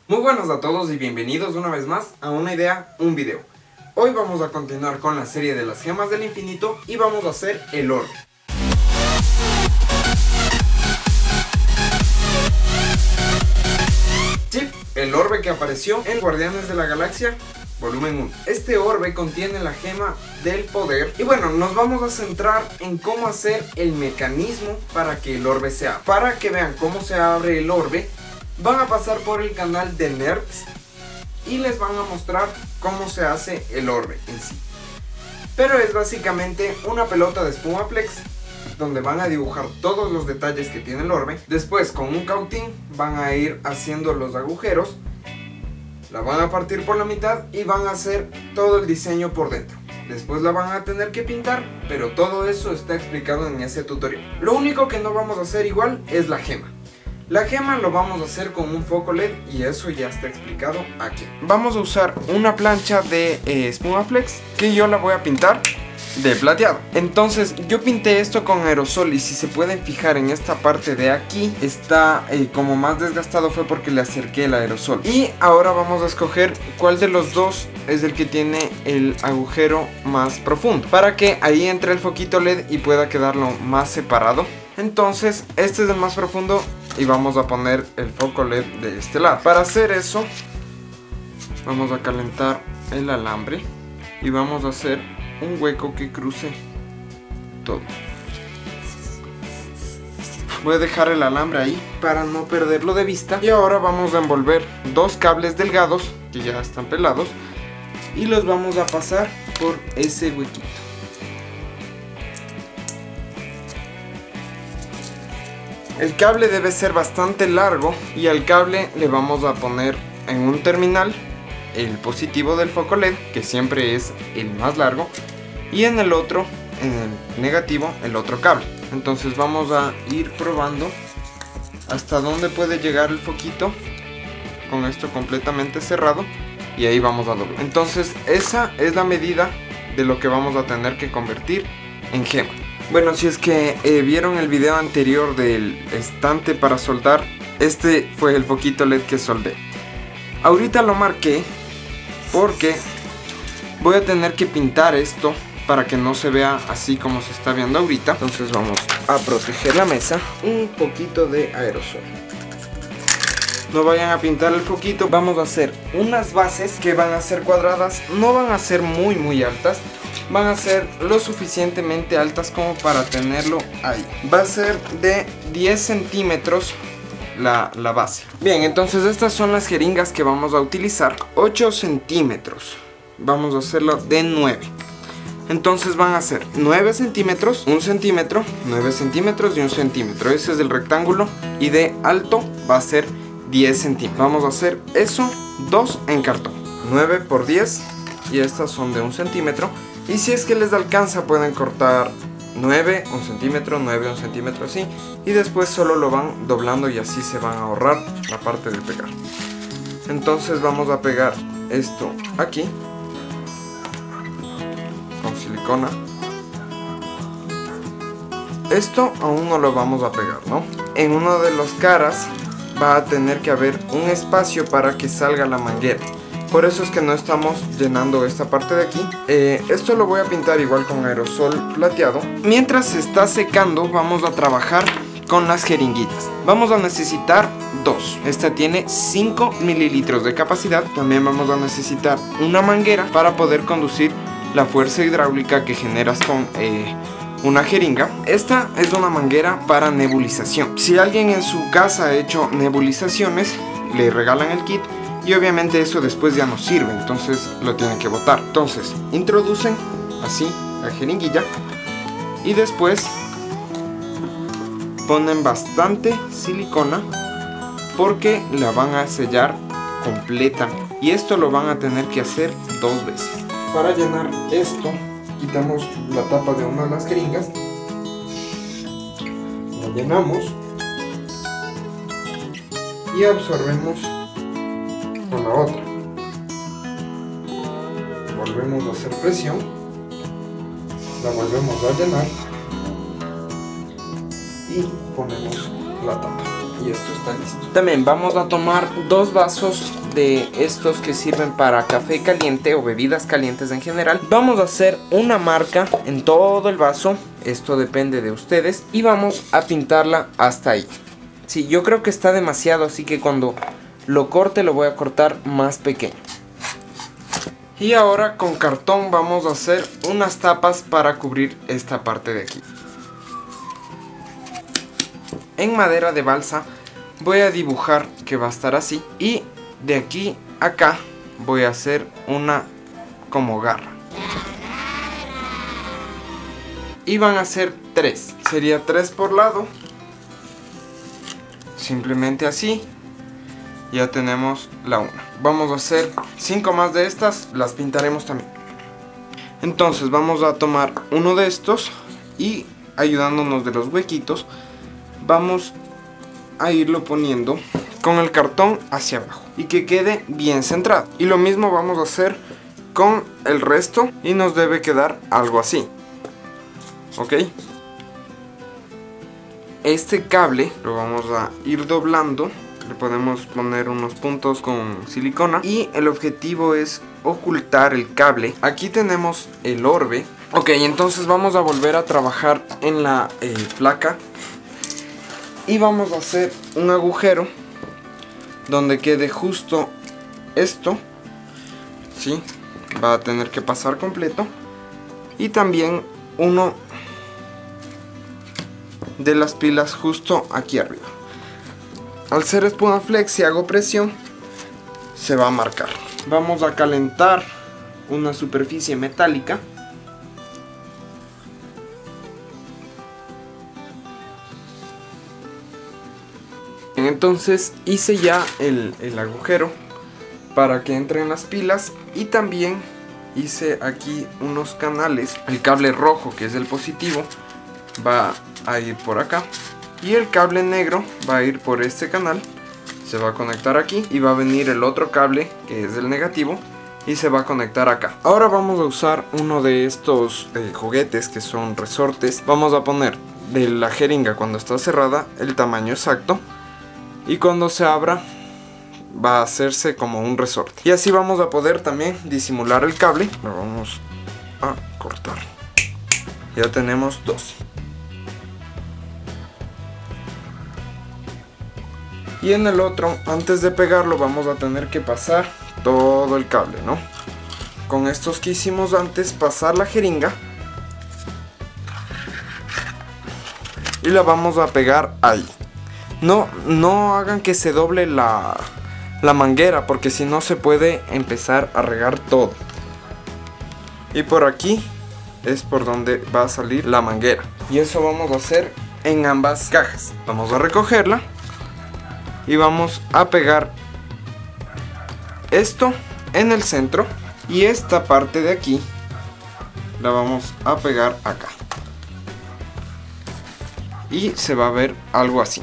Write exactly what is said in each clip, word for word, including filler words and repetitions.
Muy buenas a todos y bienvenidos una vez más a Una Idea, un video. Hoy vamos a continuar con la serie de las gemas del infinito y vamos a hacer el orbe. Sí, el orbe que apareció en Guardianes de la Galaxia volumen uno. Este orbe contiene la gema del poder y bueno, nos vamos a centrar en cómo hacer el mecanismo para que el orbe se abra. Para que vean cómo se abre el orbe, van a pasar por el canal de Nerds y les van a mostrar cómo se hace el orbe en sí. Pero es básicamente una pelota de espuma flex donde van a dibujar todos los detalles que tiene el orbe. Después con un cautín van a ir haciendo los agujeros, la van a partir por la mitad y van a hacer todo el diseño por dentro. Después la van a tener que pintar, pero todo eso está explicado en ese tutorial. Lo único que no vamos a hacer igual es la gema. La gema lo vamos a hacer con un foco L E D y eso ya está explicado aquí. Vamos a usar una plancha de eh, espuma flex que yo la voy a pintar de plateado. Entonces yo pinté esto con aerosol y si se pueden fijar en esta parte de aquí está eh, como más desgastado, fue porque le acerqué el aerosol. Y ahora vamos a escoger cuál de los dos es el que tiene el agujero más profundo para que ahí entre el foquito L E D y pueda quedarlo más separado. Entonces este es el más profundo y vamos a poner el foco L E D de este lado. Para hacer eso vamos a calentar el alambre y vamos a hacer un hueco que cruce todo. Voy a dejar el alambre ahí para no perderlo de vista. Y ahora vamos a envolver dos cables delgados que ya están pelados y los vamos a pasar por ese huequito. El cable debe ser bastante largo y al cable le vamos a poner en un terminal el positivo del foco L E D, que siempre es el más largo, y en el otro, en el negativo, el otro cable. Entonces vamos a ir probando hasta dónde puede llegar el foquito con esto completamente cerrado y ahí vamos a doblar. Entonces esa es la medida de lo que vamos a tener que convertir en gema. Bueno, si es que eh, vieron el video anterior del estante para soldar, este fue el foquito L E D que soldé. Ahorita lo marqué porque voy a tener que pintar esto para que no se vea así como se está viendo ahorita. Entonces vamos a proteger la mesa, un poquito de aerosol. No vayan a pintar el foquito. Vamos a hacer unas bases que van a ser cuadradas, no van a ser muy muy altas, van a ser lo suficientemente altas como para tenerlo ahí. Va a ser de diez centímetros la, la base. Bien, entonces estas son las jeringas que vamos a utilizar. ocho centímetros. Vamos a hacerlo de nueve. Entonces van a ser nueve centímetros, un centímetro, nueve centímetros y un centímetro. Ese es el rectángulo. Y de alto va a ser diez centímetros. Vamos a hacer eso, dos en cartón. nueve por diez. Y estas son de un centímetro. Y si es que les alcanza pueden cortar nueve, un centímetro, nueve, un centímetro así. Y después solo lo van doblando y así se van a ahorrar la parte de pegar. Entonces vamos a pegar esto aquí con silicona. Esto aún no lo vamos a pegar, ¿no? En una de las caras va a tener que haber un espacio para que salga la manguera. Por eso es que no estamos llenando esta parte de aquí. eh, Esto lo voy a pintar igual con aerosol plateado. Mientras se está secando vamos a trabajar con las jeringuitas. Vamos a necesitar dos. Esta tiene cinco mililitros de capacidad. También vamos a necesitar una manguera para poder conducir la fuerza hidráulica que generas con eh, una jeringa. Esta es una manguera para nebulización. Si alguien en su casa ha hecho nebulizaciones, le regalan el kit. Y obviamente eso después ya no sirve, entonces lo tienen que botar. Entonces introducen así la jeringuilla y después ponen bastante silicona porque la van a sellar completa. Y esto lo van a tener que hacer dos veces. Para llenar esto quitamos la tapa de una de las jeringas, la llenamos y absorbemos con la otra. Volvemos a hacer presión, la volvemos a llenar y ponemos la tapa. y esto está listo. También vamos a tomar dos vasos de estos que sirven para café caliente o bebidas calientes en general. Vamos a hacer una marca en todo el vaso, esto depende de ustedes, y vamos a pintarla hasta ahí. Sí, yo creo que está demasiado, así que cuando lo corte lo voy a cortar más pequeño. Y ahora con cartón vamos a hacer unas tapas para cubrir esta parte de aquí. En madera de balsa voy a dibujar que va a estar así, y de aquí a acá voy a hacer una como garra. Y van a ser tres, sería tres por lado. Simplemente así. Ya tenemos la una. Vamos a hacer cinco más de estas, las pintaremos también. Entonces vamos a tomar uno de estos y, ayudándonos de los huequitos, vamos a irlo poniendo con el cartón hacia abajo y que quede bien centrado. Y lo mismo vamos a hacer con el resto y nos debe quedar algo así. ¿Ok? Este cable lo vamos a ir doblando. Le podemos poner unos puntos con silicona y el objetivo es ocultar el cable. Aquí tenemos el orbe. Ok, entonces vamos a volver a trabajar en la eh, placa. Y vamos a hacer un agujero donde quede justo esto. ¿Sí? Va a tener que pasar completo. Y también uno de las pilas justo aquí arriba. Al ser espuma flex, si hago presión, se va a marcar. Vamos a calentar una superficie metálica. Entonces hice ya el, el agujero para que entren las pilas, y también hice aquí unos canales. El cable rojo, que es el positivo, va a ir por acá, y el cable negro va a ir por este canal, se va a conectar aquí, y va a venir el otro cable que es el negativo y se va a conectar acá. Ahora vamos a usar uno de estos eh, juguetes que son resortes. Vamos a poner de la jeringa, cuando está cerrada, el tamaño exacto, y cuando se abra va a hacerse como un resorte. Y así vamos a poder también disimular el cable. Lo vamos a cortar. Ya tenemos dos. Y en el otro, antes de pegarlo, vamos a tener que pasar todo el cable, ¿no? Con estos que hicimos antes, pasar la jeringa y la vamos a pegar ahí. No, no hagan que se doble la, la manguera, porque si no se puede empezar a regar todo. Y por aquí es por donde va a salir la manguera. Y eso vamos a hacer en ambas cajas. Vamos a recogerla y vamos a pegar esto en el centro, y esta parte de aquí la vamos a pegar acá, y se va a ver algo así.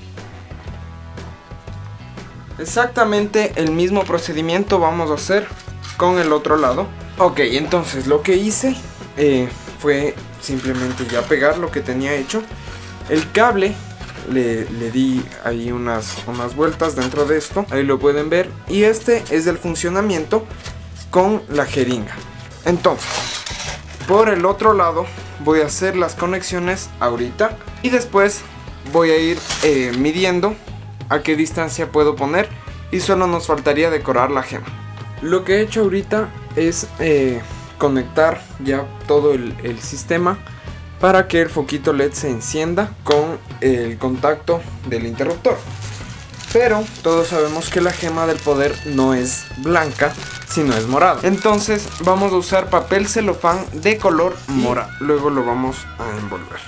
Exactamente el mismo procedimiento vamos a hacer con el otro lado. Ok, entonces lo que hice eh, fue simplemente ya pegar lo que tenía hecho. El cable le, le di ahí unas, unas vueltas dentro de esto, ahí lo pueden ver. Y este es el funcionamiento con la jeringa. Entonces, por el otro lado voy a hacer las conexiones ahorita, y después voy a ir eh, midiendo a qué distancia puedo poner, y solo nos faltaría decorar la gema. Lo que he hecho ahorita es eh, conectar ya todo el, el sistema para que el foquito L E D se encienda con el contacto del interruptor. Pero todos sabemos que la gema del poder no es blanca, sino es morada. Entonces vamos a usar papel celofán de color morado. Luego lo vamos a envolver.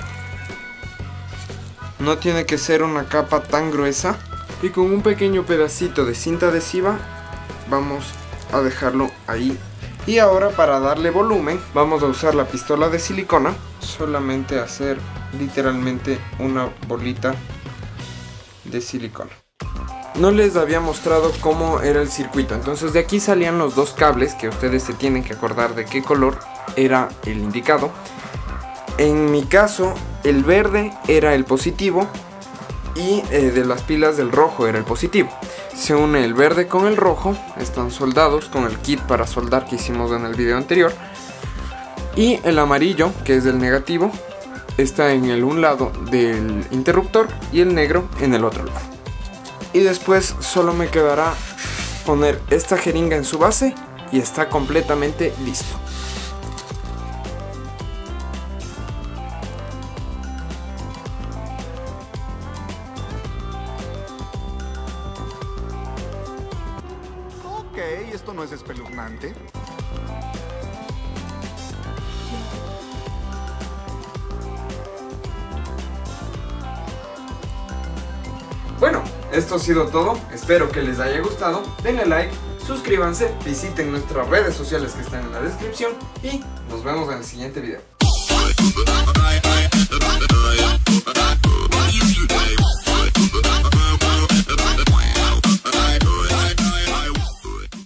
No tiene que ser una capa tan gruesa. Y con un pequeño pedacito de cinta adhesiva vamos a dejarlo ahí. Y ahora, para darle volumen, vamos a usar la pistola de silicona. Solamente hacer literalmente una bolita de silicona. No les había mostrado cómo era el circuito. Entonces de aquí salían los dos cables, que ustedes se tienen que acordar de qué color era el indicado. En mi caso, el verde era el positivo, y eh, de las pilas del rojo era el positivo. se une el verde con el rojo, están soldados con el kit para soldar que hicimos en el video anterior. Y el amarillo, que es el negativo, está en el un lado del interruptor y el negro en el otro lado. Y después solo me quedará poner esta jeringa en su base y está completamente listo. Ok, esto no es espeluznante. Bueno, esto ha sido todo, espero que les haya gustado, denle like, suscríbanse, visiten nuestras redes sociales que están en la descripción y nos vemos en el siguiente video.